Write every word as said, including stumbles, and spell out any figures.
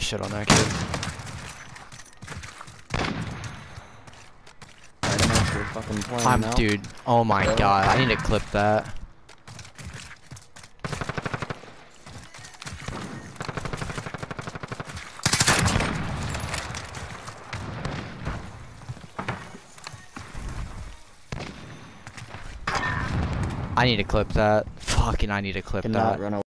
shit on that kid. Fucking playing I'm, now. dude. Oh my Yeah. god, I need to clip that. I need to clip that. Fucking, I need to clip Cannot that. run away.